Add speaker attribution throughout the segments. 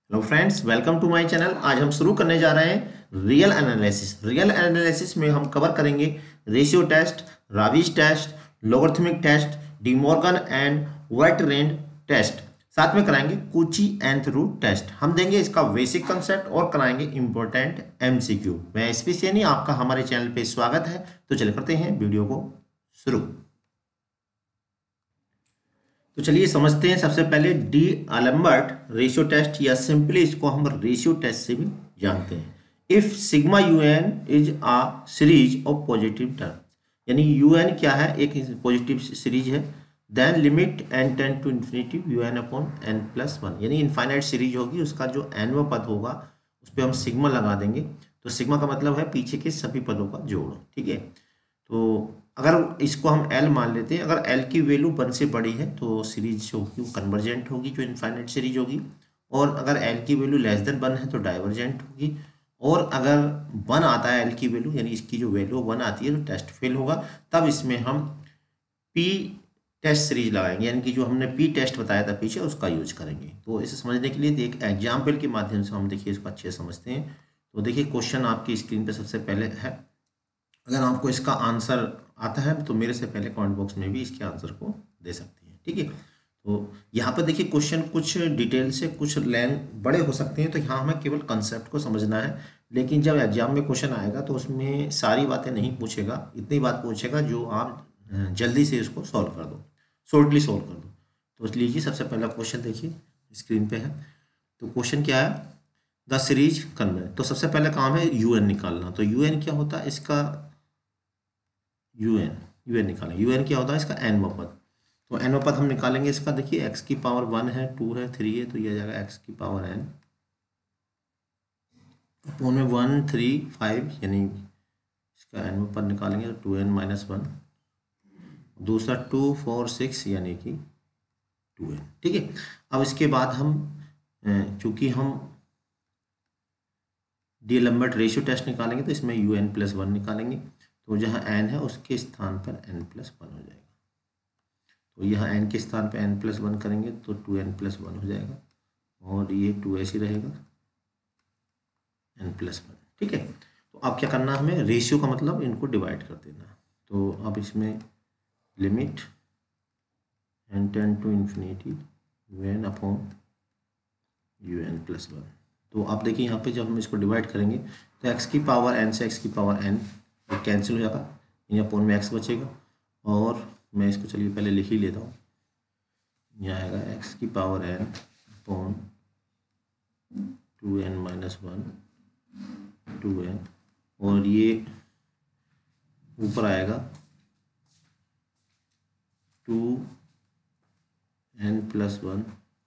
Speaker 1: Hello friends, welcome to my channel. आज हम शुरू करने जा रहे हैं रियल एनालिसिस। रियल एनालिसिस में हम कवर करेंगे ratio test, Raabe's test, logarithmic test, De Morgan and व्हाइट-रेंज टेस्ट। साथ में कराएंगे कूची nth रूट टेस्ट। हम देंगे इसका बेसिक कंसेप्ट और कराएंगे इंपॉर्टेंट एमसीक्यू। मैं एसपी सैनी, आपका हमारे चैनल पे स्वागत है। तो चलिए करते हैं वीडियो को शुरू। तो चलिए समझते हैं। सबसे पहले डी अलेम्बर्ट रेशियो टेस्ट, या सिंपली इसको हम रेशियो टेस्ट से भी जानते हैं। If sigma U N is a series of positive term, यानी यू एन क्या है, एक पॉजिटिव सीरीज है। Then limit N tend to infinity U N upon N plus one, यानी इनफाइनाइट सीरीज होगी। उसका जो एनवा पद होगा उस पर हम सिग्मा लगा देंगे। तो सिग्मा का मतलब है पीछे के सभी पदों का जोड़। ठीक है, तो अगर इसको हम एल मान लेते हैं, अगर एल की वैल्यू वन से बड़ी है तो सीरीज जो होगी वो कन्वर्जेंट होगी, जो इनफाइनाइट सीरीज होगी। और अगर एल की वैल्यू लेस देन वन है तो डाइवर्जेंट होगी। और अगर वन आता है एल की वैल्यू, यानी इसकी जो वैल्यू वन आती है तो टेस्ट फेल होगा। तब इसमें हम पी टेस्ट सीरीज लगाएंगे, यानी कि जो हमने पी टेस्ट बताया था पीछे उसका यूज करेंगे। तो इसे समझने के लिए एक एग्जाम्पल के माध्यम से हम देखिए इसको अच्छे से समझते हैं। तो देखिए क्वेश्चन आपकी स्क्रीन पे सबसे पहले है। अगर आपको इसका आंसर आता है तो मेरे से पहले कमेंट बॉक्स में भी इसके आंसर को दे सकते हैं। ठीक है, तो यहाँ पर देखिए क्वेश्चन कुछ डिटेल से, कुछ लेंथ बड़े हो सकते हैं, तो यहाँ हमें केवल कंसेप्ट को समझना है। लेकिन जब एग्जाम में क्वेश्चन आएगा तो उसमें सारी बातें नहीं पूछेगा, इतनी बात पूछेगा जो आप जल्दी से इसको सॉल्व कर दो, शॉर्टली सॉल्व कर दो। तो लीजिए सबसे पहला क्वेश्चन देखिए स्क्रीन पे है। तो क्वेश्चन क्या है, द सीरीज कन्वर्ज। तो सबसे पहले काम है यूएन निकालना। तो यूएन क्या होता है इसका, यूएन यूएन निकालें। यूएन क्या होता है इसका एन पद। तो एन पद हम निकालेंगे इसका। देखिए एक्स की पावर वन है, टू है, थ्री है, तो ये आ जाएगा एक्स की पावर एन अपोन में वन, थ्री, फाइव, यानी इसका एन पद निकालेंगे तो टू एन माइनस वन। दूसरा टू, फोर, सिक्स, यानी कि टू एन। ठीक है, अब इसके बाद हम चूंकि हम डी लैम्बर्ट रेशियो टेस्ट निकालेंगे तो इसमें यू एन प्लस वन निकालेंगे। तो जहाँ एन है उसके स्थान पर एन प्लस वन हो जाएगा। तो यहाँ एन के स्थान पर एन प्लस वन करेंगे तो टू एन प्लस वन हो जाएगा, और ये टू ऐसे रहेगा, एन प्लस वन। ठीक है, तो अब क्या करना है हमें, रेशियो का मतलब इनको डिवाइड कर देना। तो अब इसमें limit N tend to infinity U N upon U N plus one. तो आप देखिए यहाँ पे जब हम इसको डिवाइड करेंगे तो एक्स की पावर एन से एक्स की पावर एन कैंसिल हो जाएगा, यहाँ अपॉन में एक्स बचेगा। और मैं इसको चलिए पहले लिख ही लेता हूँ। यहाँ आएगा एक्स की power N upon two N minus one, two N, और ये ऊपर आएगा two N plus one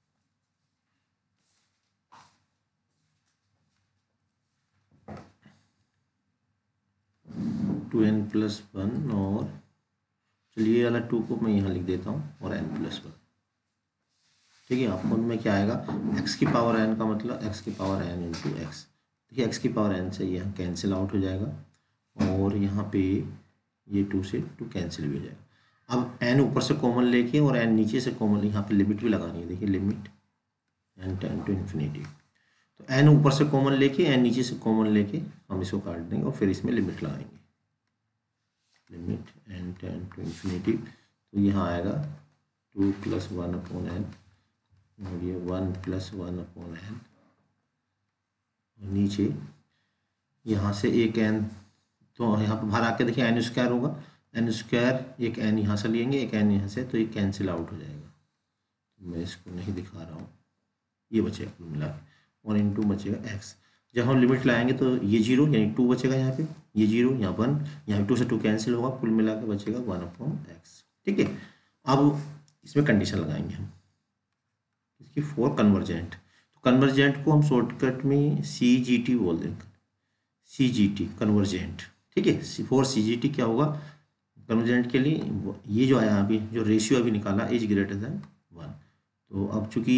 Speaker 1: two N plus one, और चलिए वाला टू को मैं यहाँ लिख देता हूँ, और एन प्लस वन। ठीक है, आप में क्या आएगा, एक्स की पावर एन का मतलब एक्स की पावर एन इंटू एक्स। देखिए एक्स की पावर एन से यह कैंसिल आउट हो जाएगा, और यहाँ पे ये टू से टू कैंसिल भी हो जाएगा। अब एन ऊपर से कॉमन लेके और एन नीचे से कॉमन, यहाँ पे लिमिट भी लगानी है। देखिए limit N tend to infinity, तो एन ऊपर से कॉमन लेके एन नीचे से कॉमन लेके हम इसको काट देंगे और फिर इसमें लिमिट लगाएंगे। Limit N tend to infinity, तो यहाँ आएगा two plus one upon N, और ये one plus one upon N, नीचे यहाँ से एक एन, तो यहाँ पर बाहर आके देखिए एन स्क्वायर होगा, एन स्क्वायर, एक एन यहाँ से लेंगे, एक एन यहाँ से, तो ये कैंसिल आउट हो जाएगा। तो मैं इसको नहीं दिखा रहा हूँ, ये बचेगा कुल मिला के, और इन टू बचेगा एक्स। जब हम लिमिट लाएंगे तो ये जीरो, यानी टू बचेगा यहाँ पे, ये जीरो, यहाँ वन, यहाँ टू से टू कैंसिल होगा, कुल मिला के बचेगा वन अपॉन एक्स। ठीक है, अब इसमें कंडीशन लगाएंगे हम इसकी फॉर कन्वर्जेंट। तो कन्वर्जेंट को हम शॉर्टकट में सी जी टी बोल देंगे, सी जी टी कन्वर्जेंट। ठीक है, फॉर सी जी टी क्या होगा कन्वर्जेंट के लिए, ये जो आया अभी, जो रेशियो अभी निकाला इज ग्रेटर देन वन। तो अब चूंकि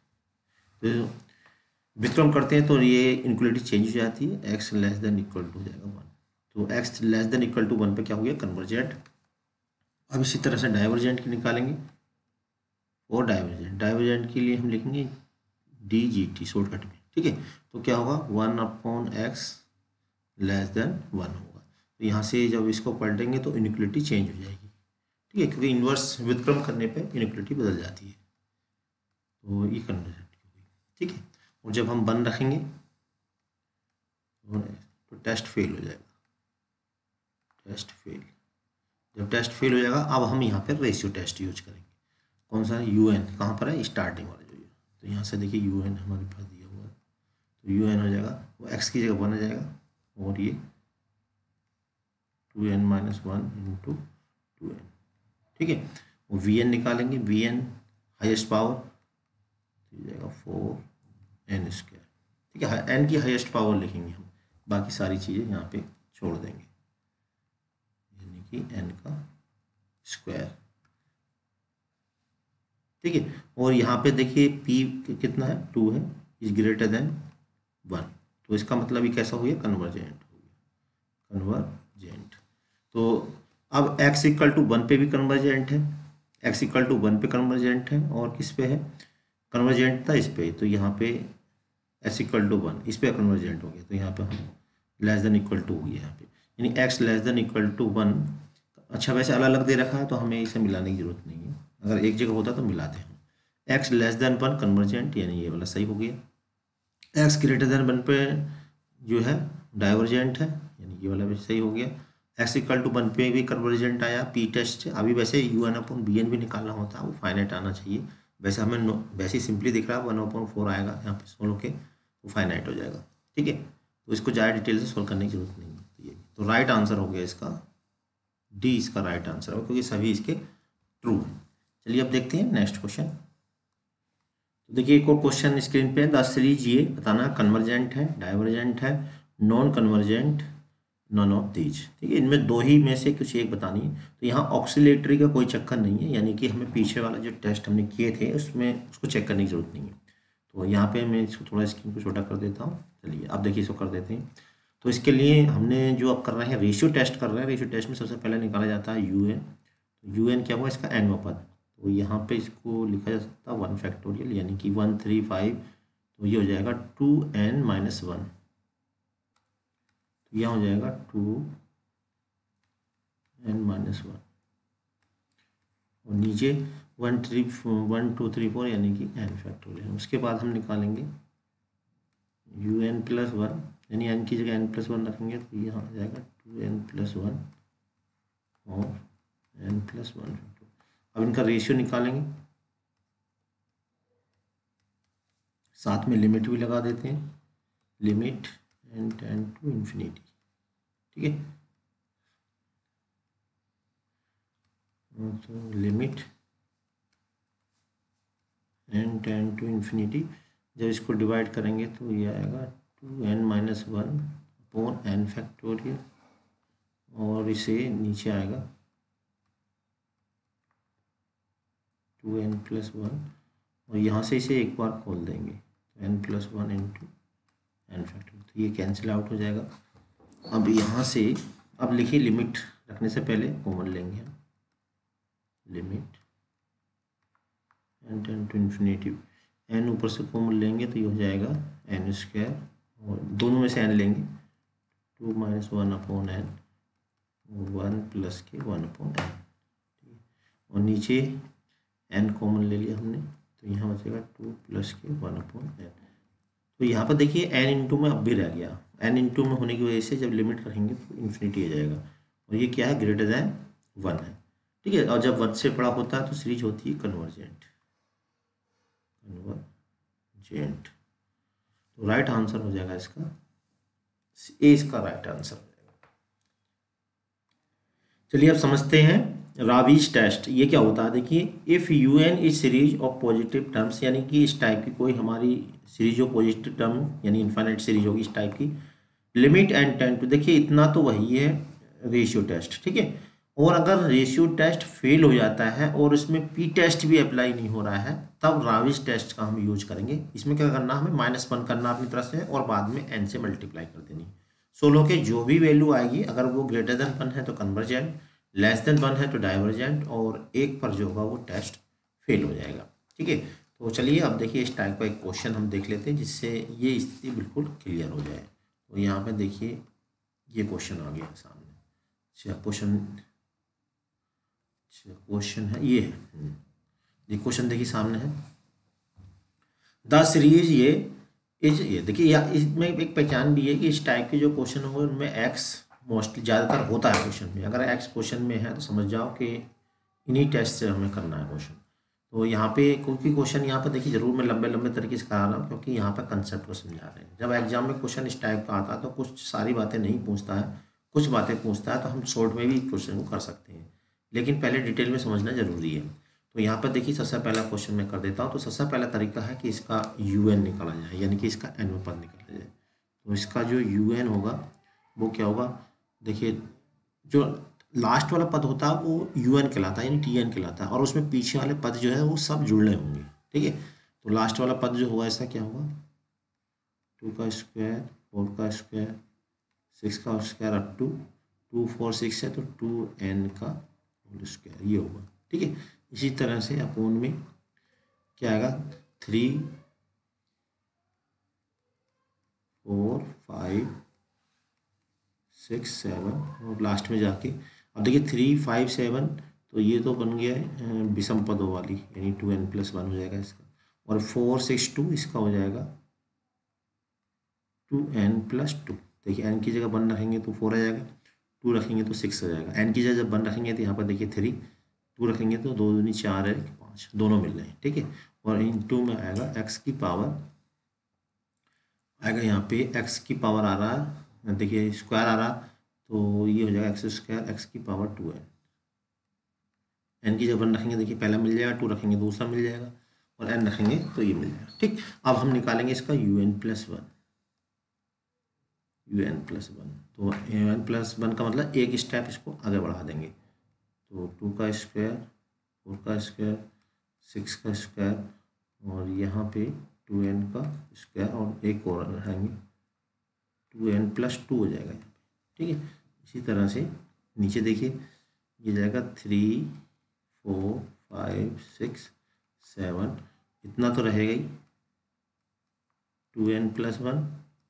Speaker 1: विक्रम करते हैं तो ये इनक्वलिटी चेंज हो जाती है, X less than equal to हो जाएगा वन। तो X less than equal to one पे क्या हो गया, कन्वर्जेंट। अब इसी तरह से डाइवर्जेंट की निकालेंगे, और डाइवर्जेंट के लिए हम लिखेंगे DGT शॉर्टकट में, ठीक है। तो क्या होगा 1/x < 1 होगा। तो यहाँ से जब इसको पलटेंगे तो इनइक्वलिटी चेंज हो जाएगी, ठीक है, क्योंकि इन्वर्स व्युत्क्रम करने पे इनइक्वलिटी बदल जाती है। तो ये कन्वर्जेंट होगी, ठीक है। और जब हम 1 रखेंगे तो टेस्ट फेल हो जाएगा, टेस्ट फेल। जब टेस्ट फेल हो जाएगा अब हम यहाँ पर रेशियो टेस्ट यूज करेंगे। कौन सा UN कहाँ पर है, स्टार्टिंग वाला जो है। तो यहाँ से देखिए UN हमारे पास दिया हुआ है, तो UN हो जाएगा वो x की जगह 1 आ जाएगा और ये 2n - 1 × 2n, ठीक है। वो VN निकालेंगे, VN हाईएस्ट पावर हो जाएगा 4n², ठीक है। n की हाईएस्ट पावर लिखेंगे हम, बाकी सारी चीज़ें यहाँ पे छोड़ देंगे, यानी कि n का स्क्वायर, ठीक है। और यहाँ पे देखिए p कितना है, 2 है, इज ग्रेटर देन 1, तो इसका मतलब ये कैसा हो गया, कन्वर्जेंट हो गया, कन्वर्जेंट। तो अब x = 1 पे भी कन्वर्जेंट है, x = 1 पे कन्वर्जेंट है, और किस पे है कन्वर्जेंट था, इस पे। तो यहाँ पे x = 1 इस पे कन्वर्जेंट हो गया, तो यहाँ पे हम <= हो गया यहाँ पे, यानी x <= 1। अच्छा वैसे अलग अलग दे रखा है तो हमें इसे मिलाने की जरूरत नहीं है, अगर एक जगह होता तो मिलाते हैं। x < 1 कन्वर्जेंट, यानी ये वाला सही हो गया। x < 1 पे जो है डाइवर्जेंट है, यानी ये वाला भी सही हो गया। x = 1 पे भी कन्वर्जेंट आया, p टेस्ट। अभी वैसे UN/BN भी निकालना होता है, वो फाइनाइट आना चाहिए। वैसे हमें वैसे ही सिंपली दिख रहा है 1/4 आएगा, यहाँ पे सोल्व के वो फाइनाइट हो जाएगा, ठीक है। तो इसको ज़्यादा डिटेल से सोल्व करने की जरूरत नहीं है। ये तो राइट आंसर हो गया इसका, डी इसका राइट आंसर होगा, क्योंकि सभी इसके ट्रू हैं। चलिए अब देखते हैं नेक्स्ट क्वेश्चन। तो देखिए एक और क्वेश्चन स्क्रीन पे, द सीरीज ये बताना कन्वर्जेंट है, डाइवर्जेंट है, non convergent, none of these, ठीक है। इनमें दो ही में से कुछ एक बतानी है। तो यहाँ ऑक्सीलेटरी का कोई चक्कर नहीं है, यानी कि हमें पीछे वाला जो टेस्ट हमने किए थे उसमें उसको चेक करने की जरूरत नहीं है। तो यहाँ पे मैं इसको थोड़ा स्क्रीन को छोटा कर देता हूँ। चलिए अब देखिए इसको कर देते हैं। तो इसके लिए हमने जो अब कर रहे हैं रेशियो टेस्ट कर रहे हैं। रेशियो टेस्ट में सबसे पहले निकाला जाता है UN। UN क्या हुआ, इसका n पद। तो यहाँ पे इसको लिखा जा सकता है 1 फैक्टोरियल, यानी कि 135, तो ये हो जाएगा 2n - 1, तो यह हो जाएगा 2n - 1, और नीचे 1 2 3 4 यानी कि n फैक्टोरियल। उसके बाद हम निकालेंगे UN + 1, यानी n की जगह n + 1 रखेंगे, तो यहाँ आ जाएगा 2n + 1 और n + 1। अब इनका रेशियो निकालेंगे, साथ में लिमिट भी लगा देते हैं, limit n tend to infinity, ठीक है। तो limit n tend to infinity, जब इसको डिवाइड करेंगे तो ये आएगा 2n - 1/n फैक्टोरियल, और इसे नीचे आएगा 2n + 1, और यहाँ से इसे एक बार खोल देंगे, तो n + 1 × n फैक्टोरियल, तो ये कैंसिल आउट हो जाएगा। अब यहाँ से अब लिखिए, लिमिट रखने से पहले कॉमन लेंगे हम, limit n tend to infinity, n ऊपर से कॉमन लेंगे तो ये हो जाएगा n², और दोनों में से n लेंगे, 2 - 1/n, 1 + के 1/n, और नीचे n कॉमन ले लिया हमने, तो यहाँ बचेगा 2 + के 1/n। तो यहाँ पर देखिए n × में अब भी रह गया, n × में होने की वजह से जब लिमिट रखेंगे तो इन्फिनिटी आ जाएगा, और ये क्या है, >1 है, ठीक है। और जब 1 से बड़ा होता है तो सीरीज होती है कन्वर्जेंट, कन्वर्जेंट। तो राइट आंसर हो जाएगा इसका ए, इसका राइट आंसर हो जाएगा। चलिए अब समझते हैं रावीज टेस्ट, ये क्या होता है। देखिए if UN is series of positive terms, यानी कि इस टाइप की कोई हमारी सीरीज ऑफ पॉजिटिव टर्म, यानी इनफाइनाइट सीरीज होगी इस टाइप की, लिमिट n टेंड टू, देखिए इतना तो वही है रेशियो टेस्ट, ठीक है। और अगर रेशियो टेस्ट फेल हो जाता है और इसमें p टेस्ट भी अप्लाई नहीं हो रहा है, तब रावीज टेस्ट का हम यूज करेंगे। इसमें क्या करना, हमें -1 करना अपनी तरफ से, और बाद में n से मल्टीप्लाई कर देनी। 16 के जो भी वैल्यू आएगी, अगर वो >1 है तो कन्वर्जेंट, <<1 है तो डाइवर्जेंट, और 1 पर जो होगा वो टेस्ट फेल हो जाएगा, ठीक है। तो चलिए अब देखिए इस टाइप का एक क्वेश्चन हम देख लेते हैं जिससे ये स्थिति बिल्कुल क्लियर हो जाए। तो यहाँ पे देखिए ये क्वेश्चन आ गया सामने। अच्छा क्वेश्चन है ये क्वेश्चन देखिए सामने है। द सीरीज ये देखिए या इसमें एक पहचान भी है कि इस टाइप के जो क्वेश्चन होंगे उनमें एक्स मोस्टली ज़्यादातर होता है क्वेश्चन में। अगर एक्स क्वेश्चन में है तो समझ जाओ कि इन्हीं टेस्ट से हमें करना है क्वेश्चन। तो यहाँ पे क्योंकि क्वेश्चन यहाँ पर देखिए जरूर मैं लंबे लंबे तरीके से करा रहा हूँ क्योंकि यहाँ पर कंसेप्ट को समझा रहे हैं। जब एग्जाम में क्वेश्चन इस टाइप का आता है तो कुछ सारी बातें नहीं पूछता है, कुछ बातें पूछता है, तो हम शॉर्ट में भी क्वेश्चन को कर सकते हैं, लेकिन पहले डिटेल में समझना जरूरी है। तो यहाँ पर देखिए सबसे पहला क्वेश्चन मैं कर देता हूँ। तो सबसे पहला तरीका है कि इसका UN निकाला जाए, यानी कि इसका एन पद निकाला जाए। तो इसका जो UN होगा वो क्या होगा, देखिए जो लास्ट वाला पद होता है वो UN कहलाता है, यानी TN कहलाता है, और उसमें पीछे वाले पद जो है वो सब जुड़ने होंगे। ठीक है, तो लास्ट वाला पद जो होगा ऐसा क्या होगा, 2 का स्क्वायर 4 का स्क्वायर 6 का स्क्वायर अप टू 2 4 6 है तो 2n का होल स्क्वायर ये होगा। ठीक है, इसी तरह से अपोन में क्या आएगा 3 4 5 6 7 और लास्ट में जाके अब देखिए 3 5 7 तो ये तो बन गया है विषम पदों वाली, यानी 2n+1 हो जाएगा इसका, और 4 6 2 इसका हो जाएगा 2n+2। देखिए n की जगह 1 रखेंगे तो 4 आ जाएगा, 2 रखेंगे तो 6 आ जाएगा। n की जगह जब 1 रखेंगे तो यहाँ पर देखिए 3, 2 रखेंगे तो 2 दूनी 4 है 5, दोनों मिल रहे हैं। ठीक है, और इन 2 में आएगा x की पावर आएगा, यहाँ पे x की पावर आ रहा है, देखिए स्क्वायर आ रहा तो ये हो जाएगा x² x की पावर 2n। n की जब 1 रखेंगे देखिए पहला मिल जाएगा, 2 रखेंगे दूसरा मिल जाएगा, और n रखेंगे तो ये मिल जाएगा। ठीक, अब हम निकालेंगे इसका UN+1। UN+1 तो UN+1 का मतलब एक स्टेप इसको आगे बढ़ा देंगे। तो 2 का स्क्वायर 4 का स्क्वायर 6 का स्क्वायर और यहाँ पे 2n का स्क्वायर और एक और रहेंगे 2n+2 हो जाएगा यहाँ पे। ठीक है, इसी तरह से नीचे देखिए ये जाएगा 3 4 5 6 7 इतना तो रहेगा ही, 2n+1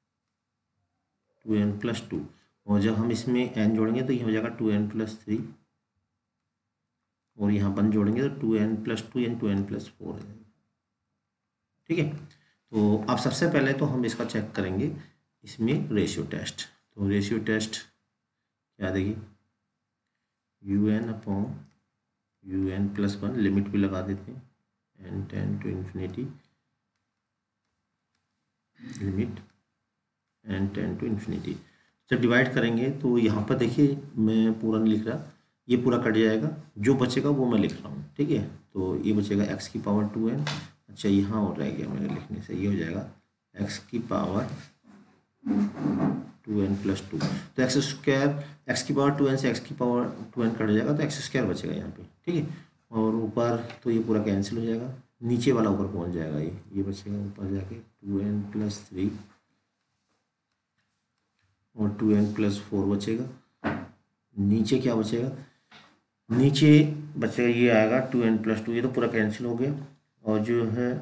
Speaker 1: 2n+2, और जब हम इसमें n जोड़ेंगे तो ये हो जाएगा 2n+3, और यहाँ 1 जोड़ेंगे तो 2n+2 यानी 2n+4 हो जाएगा। ठीक है, तो अब सबसे पहले तो हम इसका चेक करेंगे इसमें रेशियो टेस्ट। तो रेशियो टेस्ट क्या देगी, UN/UN+1 लिमिट भी लगा देते हैं, n tend to infinity limit n tend to infinity. जब डिवाइड करेंगे तो यहाँ पर देखिए मैं पूरा नहीं लिख रहा, ये पूरा कट जाएगा, जो बचेगा वो मैं लिख रहा हूँ। ठीक है, तो ये बचेगा x की पावर 2n, अच्छा यहाँ और रह गया मेरे लिखने से, ये हो जाएगा x की पावर 2n+2। तो x की पावर 2n से x की पावर 2n कट जाएगा तो x² बचेगा यहाँ पे। ठीक है, और ऊपर तो ये पूरा कैंसिल हो जाएगा, नीचे वाला ऊपर पहुँच जाएगा, ये बचेगा ऊपर जाके 2n+3 और 2n+4 बचेगा। नीचे क्या बचेगा, नीचे बचेगा ये आएगा 2n+2, ये तो पूरा कैंसिल हो गया, और जो है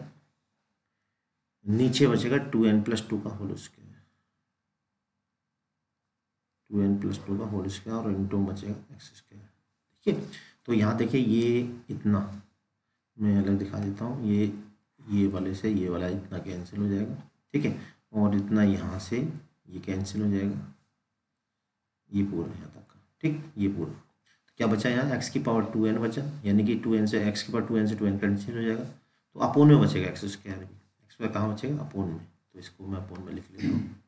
Speaker 1: नीचे बचेगा 2n+2 का होल स्क्वायर, 2n+2 का होल स्क्वायर और इनटू बचेगा x²। ठीक है, तो यहाँ देखिए ये इतना मैं अलग दिखा देता हूँ, ये वाले से ये वाला इतना कैंसिल हो जाएगा। ठीक है, और इतना यहाँ से ये कैंसिल हो जाएगा, ये पूरा यहाँ तक का। ठीक, ये पूरा तो क्या बचा यहाँ x की पावर 2n बचा, यानी कि 2n से x की पावर 2n से 2n कैंसिल हो जाएगा, तो अपोन में बचेगा x² भी। x² कहाँ बचेगा, अपोन में, तो इसको मैं अपोन में लिख लेता हूँ।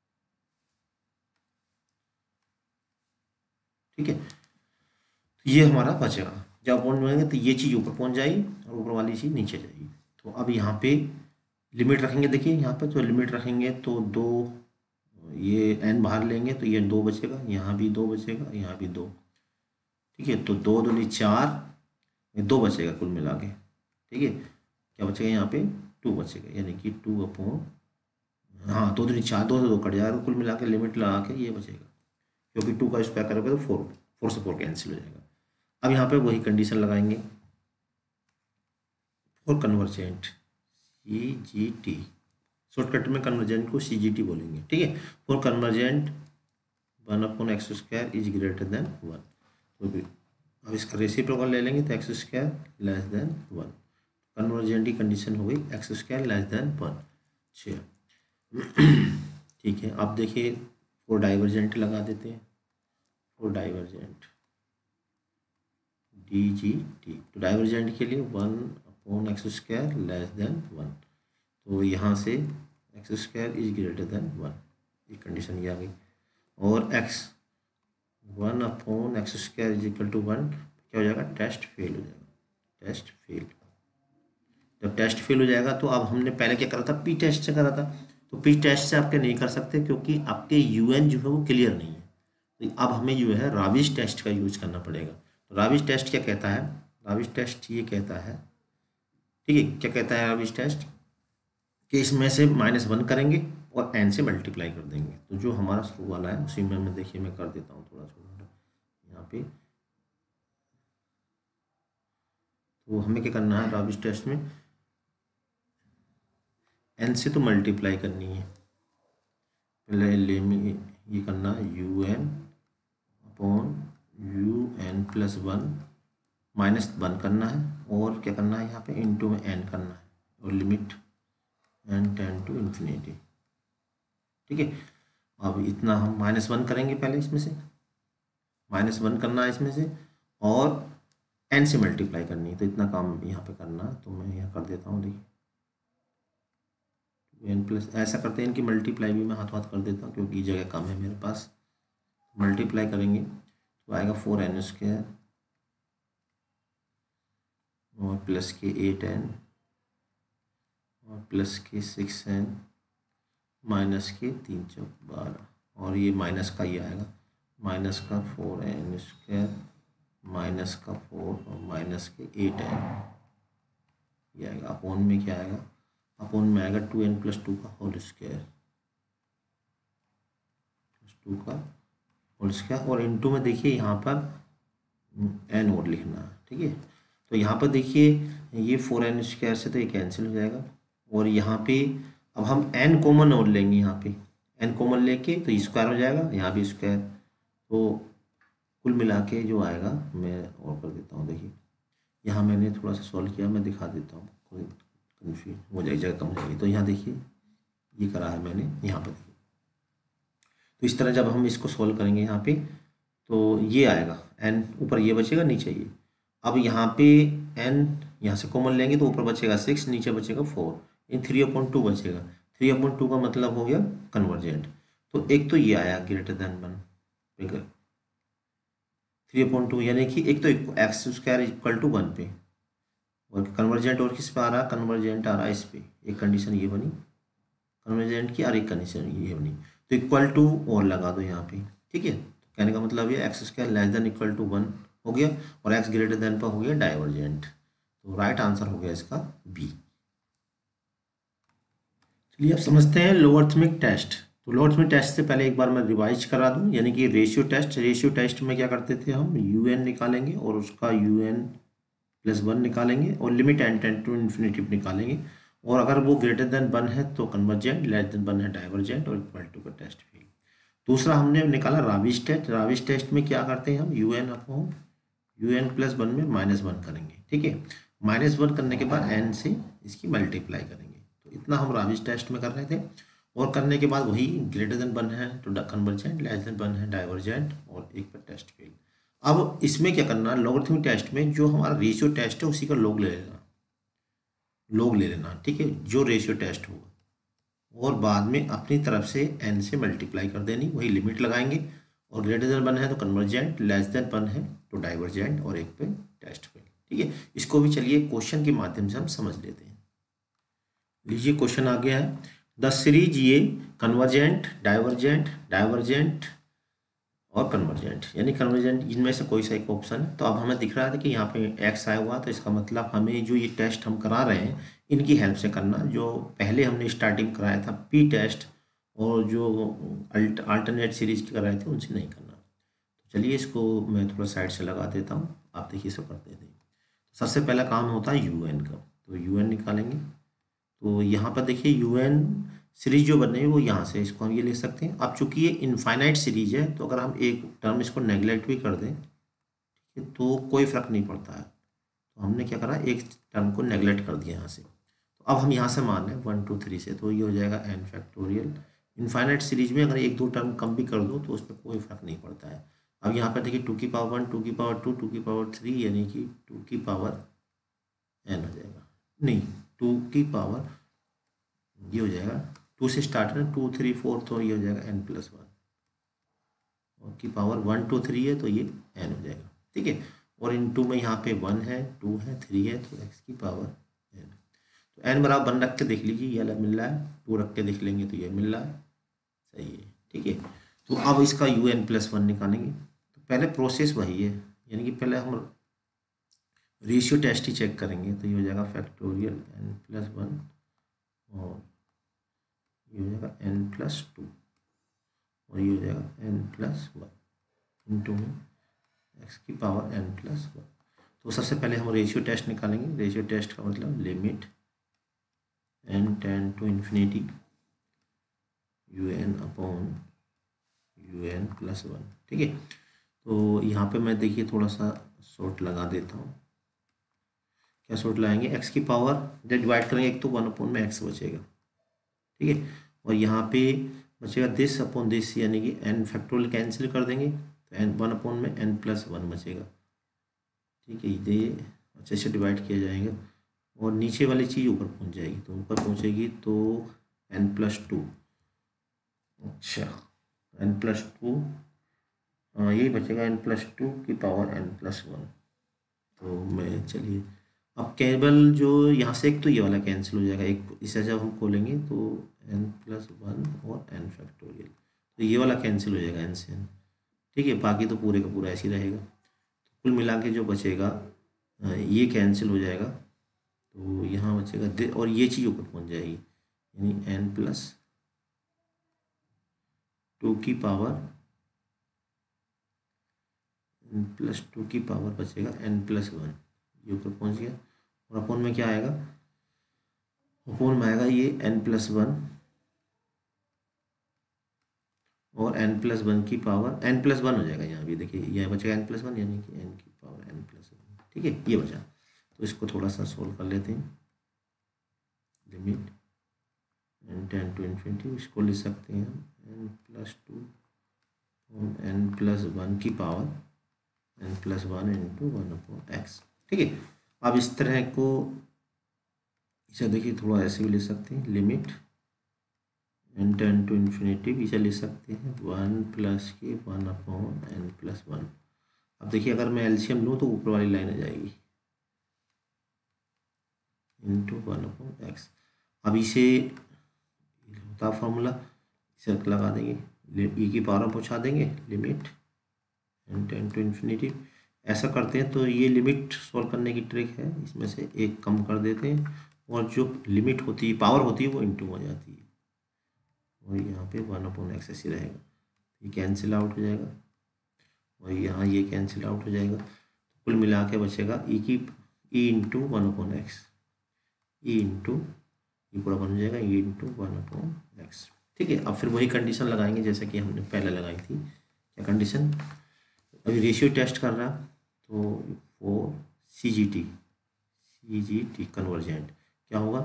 Speaker 1: ठीक है, ये हमारा बचेगा, जब अपोन में होंगे तो ये चीज़ ऊपर पहुँच जाएगी और ऊपर वाली चीज़ नीचे जाएगी। तो अब यहाँ पे लिमिट रखेंगे, देखिए यहाँ पे तो लिमिट रखेंगे तो 2, ये n बाहर लेंगे तो ये 2 बचेगा, यहाँ भी 2 बचेगा, यहाँ भी 2। ठीक है, तो 2 दूनी 4, 2 बचेगा कुल मिला के। ठीक है, क्या बचेगा यहाँ पे 2 बचेगा, यानी कि 2 अपोन, हाँ 2 दूनी 4, 2 से 2 कट जाएगा, कुल मिला के लिमिट लगा के ये बचेगा, क्योंकि 2 का स्क्वायर करोगे तो 4 से 4 कैंसिल हो जाएगा। अब यहाँ पे वही कंडीशन लगाएंगे, और कन्वर्जेंट CGT, शॉर्टकट में कन्वर्जेंट को CGT बोलेंगे, ठीक है। For convergent 1/x² is greater than 1, तो भी अब इसका रेसिप्रोकल ले लेंगे तो x² लेस देन 1, कन्वर्जेंट की कंडीशन हो गई x² लेस देन 1। अच्छा ठीक है, अब देखिए फॉर डाइवर्जेंट लगा देते हैं, फॉर डाइवर्जेंट DGT, तो डाइवर्जेंट के लिए 1/x² लेस देन 1, तो यहाँ से x² इज ग्रेटर देन 1, ये कंडीशन ये आ गई। और 1/x² इज इक्वल टू 1 क्या हो जाएगा, टेस्ट फेल हो जाएगा, टेस्ट फेल। जब टेस्ट फेल हो जाएगा तो अब हमने पहले क्या करा था, पी टेस्ट से करा था, तो पी टेस्ट से आपके नहीं कर सकते क्योंकि आपके UN जो है वो क्लियर नहीं है, तो अब हमें जो है राविश टेस्ट का यूज करना पड़ेगा। तो राविश टेस्ट क्या कहता है, राविश टेस्ट ये कहता है, ठीक है, क्या कहता है राविश टेस्ट, कि इसमें से -1 करेंगे और n से मल्टीप्लाई कर देंगे, तो जो हमारा शुरू वाला है उसी में मैं देखिए मैं कर देता हूँ थोड़ा छोटा यहाँ पे। तो हमें क्या करना है राविश टेस्ट में, n से तो मल्टीप्लाई करनी है, पहले ये करना UN/UN+1 -1 करना है, और क्या करना है यहाँ पे इंटू में n करना है, और limit n tend to infinity, ठीक है। अब इतना हम -1 करेंगे, पहले इसमें से -1 करना है इसमें से, और n से मल्टीप्लाई करनी है, तो इतना काम यहाँ पे करना है, तो मैं यहाँ कर देता हूँ, देखिए n+, ऐसा करते हैं इनकी मल्टीप्लाई भी मैं हाथ कर देता हूँ क्योंकि जगह कम है मेरे पास। मल्टीप्लाई करेंगे तो आएगा 4n² और प्लस के 8n और प्लस के 6n माइनस के 3 × 12, और ये माइनस का ही आएगा, माइनस का 4n² माइनस का 4 और माइनस के 8n, ये आएगा। अपोन में क्या आएगा, अपोन में आएगा 2n+2 का होल स्क्वायर, और इनटू में देखिए यहाँ पर n और लिखना है, ठीक है। तो यहाँ पर देखिए ये 4n² से तो ये कैंसिल हो जाएगा, और यहाँ पे अब हम n कॉमन और लेंगे, यहाँ पे n कॉमन लेके तो स्क्वायर हो जाएगा, यहाँ भी स्क्वायर, तो कुल मिला के जो आएगा मैं और कर देता हूँ, देखिए यहाँ मैंने थोड़ा सा सॉल्व किया, मैं दिखा देता हूँ, कोई कन्फ्यूज हो जाएगी, जगह कम हो जाएगी। तो यहाँ देखिए ये करा है मैंने, यहाँ पर देखिए, तो इस तरह जब हम इसको सॉल्व करेंगे यहाँ पे तो ये आएगा n, ऊपर ये बचेगा नीचे ये, अब यहाँ पे n यहाँ से कॉमन लेंगे तो ऊपर बचेगा 6, नीचे बचेगा 4, इन 3/2 बचेगा, 3/2 का मतलब हो गया कन्वर्जेंट। तो एक तो ये आया ग्रेटर देन 1, 3/2 यानी कि एक तो x² इक्वल टू 1 पे, और कन्वर्जेंट और किस पे आ रहा है, कन्वर्जेंट आ रहा है इस पे, एक कंडीशन ये बनी कन्वर्जेंट की, और एक कंडीशन ये बनी, तो इक्वल टू और लगा दो यहाँ पे, ठीक है। तो कहने का मतलब ये x² less than equal to 1 हो गया, और x ग्रेटर देन पर हो गया डाइवर्जेंट, तो राइट आंसर हो गया इसका बी। चलिए अब समझते हैं लोगरिथमिक टेस्ट। तो लोगरिथमिक टेस्ट से पहले एक बार मैं रिवाइज करा दूं, यानी कि रेशियो टेस्ट में क्या करते थे हम, UN निकालेंगे और उसका UN+1 निकालेंगे और limit n tend to infinity निकालेंगे, और अगर वो ग्रेटर देन 1 है तो कन्वर्जेंट, लेस देन 1 है डाइवर्जेंट, और इक्वल टू का टेस्ट फेल। दूसरा हमने निकाला राविश टेस्ट। राविश टेस्ट में क्या करते हैं हम, UN+1 में -1 करेंगे, ठीक है। -1 करने के बाद n से इसकी मल्टीप्लाई करेंगे, तो इतना हम राविश टेस्ट में कर रहे थे, और करने के बाद वही ग्रेटर देन 1 है तो कन्वर्जेंट, लेस देन 1 है डाइवर्जेंट, और एक पर टेस्ट फेल। अब इसमें क्या करना, लोगरिथमिक टेस्ट में जो हमारा रेशियो टेस्ट है उसी का लॉग ले लेना, ठीक है, जो रेशियो टेस्ट होगा, और बाद में अपनी तरफ से n से मल्टीप्लाई कर देनी, वही लिमिट लगाएंगे, और ग्रेटर देन 1 है तो कन्वर्जेंट, लेस देन 1 है तो डाइवर्जेंट, और एक पे टेस्ट फेल, ठीक है। इसको भी चलिए क्वेश्चन के माध्यम से हम समझ लेते हैं। लीजिए क्वेश्चन आ गया है, द सीरीज ये कन्वर्जेंट, डाइवर्जेंट और कन्वर्जेंट, यानी कन्वर्जेंट इनमें से कोई सा एक ऑप्शन है। तो अब हमें दिख रहा था कि यहाँ पे x आया हुआ, तो इसका मतलब हमें जो ये टेस्ट हम करा रहे हैं इनकी हेल्प से करना, जो पहले हमने स्टार्टिंग कराया था पी टेस्ट, और जो अल्टरनेट सीरीज की कराए थे उनसे नहीं करना। तो चलिए इसको मैं थोड़ा साइड से लगा देता हूँ, आप देखिए सब करते थे। सबसे पहला काम होता है UN का, तो UN निकालेंगे, तो यहाँ पर देखिए UN सीरीज जो बन रही है वो यहाँ से, इसको हम ये लिख सकते हैं। अब चूंकि ये इनफाइनाइट सीरीज है तो अगर हम एक टर्म इसको नेगलेक्ट भी कर दें तो कोई फर्क नहीं पड़ता है। तो हमने क्या करा, एक टर्म को नेगलेक्ट कर दिया यहाँ से। तो अब हम यहाँ से मान लें 1 2 3 से, तो ये हो जाएगा n फैक्टोरियल। इनफाइनाइट सीरीज में अगर एक दो टर्म कम भी कर दो तो उसमें कोई फर्क नहीं पड़ता है। अब यहाँ पर देखिए 2 की पावर 1, 2 की पावर 2, 2 की पावर 3, यानी कि 2 की पावर n हो जाएगा, नहीं 2 की पावर, ये हो जाएगा 2 से स्टार्ट है 2 3 4, तो ये हो जाएगा n+1, और की पावर 1 2 3 है तो ये n हो जाएगा, ठीक है। और इन टू में यहाँ पे 1 है, 2 है, 3 है, तो x की पावर n। तो n बराबर 1 रख के देख लीजिए, ये वाला मिल रहा है, 2 रख के देख लेंगे तो ये मिल रहा है, सही है, ठीक है। तो अब इसका UN+1 निकालेंगे। तो पहले प्रोसेस वही है, यानी कि पहले हम रेशियो टेस्ट ही चेक करेंगे। तो ये हो जाएगा फैक्टोरियल n+1, और ये हो जाएगा n+2, और ये हो जाएगा n+1 इंटू में x की पावर n+1। तो सबसे पहले हम रेशियो टेस्ट निकालेंगे। रेशियो टेस्ट का मतलब limit n tend to infinity UN+1, ठीक है। तो यहाँ पे मैं देखिए थोड़ा सा शॉर्ट लगा देता हूँ। क्या शॉर्ट लगाएंगे, x की पावर जब डिवाइड करेंगे एक तो 1/x बचेगा, ठीक है। और यहाँ पे बचेगा दिस अपॉन दिस, यानी कि n फैक्टोरियल कैंसिल कर देंगे तो n1/n+1 बचेगा, ठीक है। ये अच्छे से डिवाइड किया जाएगा और नीचे वाली चीज़ ऊपर पहुँच जाएगी, तो ऊपर पहुँचेगी तो n+2, अच्छा n+2, यही बचेगा n+2 की पावर n+1। तो मैं चलिए अब केवल जो यहाँ से एक तो ये वाला कैंसिल हो जाएगा, एक इसे जब हम खोलेंगे तो n+1 और n फैक्टोरियल, तो ये वाला कैंसिल हो जाएगा n से n, ठीक है। बाकी तो पूरे का पूरा ऐसे ही रहेगा। तो कुल मिला के जो बचेगा ये कैंसिल हो जाएगा, तो यहाँ बचेगा और ये चीज़ ऊपर पहुँच जाएगी, यानी n+2 की पावर n+2 की पावर बचेगा n+1, ये ऊपर पहुँच गया। और अपोन में क्या आएगा, अपोन में आएगा ये n+1 और n+1 की पावर n+1 हो जाएगा। यहाँ भी देखिए यह बचेगा n+1, यानी कि n की पावर n+1, ठीक है, ये बचा। तो इसको थोड़ा सा सोल्व कर लेते हैं। Limit n tend to infinity, इसको लिख सकते हैं n+2 और n+1 की पावर n+1 इंटू 1/x, ठीक है। अब इस तरह को इसे देखिए थोड़ा ऐसे भी ले सकते हैं, limit n tend to infinity इसे ले सकते हैं 1+1/n+1। अब देखिए अगर मैं एलसीएम लूँ तो ऊपर वाली लाइन आ जाएगी इंटू 1/x। अब इसे होता फॉर्मूला, इसे लगा देंगे, e की पावर पहुँचा देंगे, limit n tend to infinity. ऐसा करते हैं तो ये लिमिट सॉल्व करने की ट्रिक है, इसमें से एक कम कर देते हैं और जो लिमिट होती है, पावर होती है, वो इंटू हो जाती है, और यहाँ पे 1/x ऐसे रहेगा, ये कैंसिल आउट हो जाएगा और यहाँ ये कैंसिल आउट हो जाएगा। तो कुल मिला के बचेगा e into 1/x, E into ये पूरा बन जाएगा e इंटू 1/x, ठीक है। अब फिर वही कंडीशन लगाएंगे जैसे कि हमने पहले लगाई थी। क्या कंडीशन, अभी रेशियो टेस्ट कर रहा, तो वो CGT कन्वर्जेंट क्या होगा,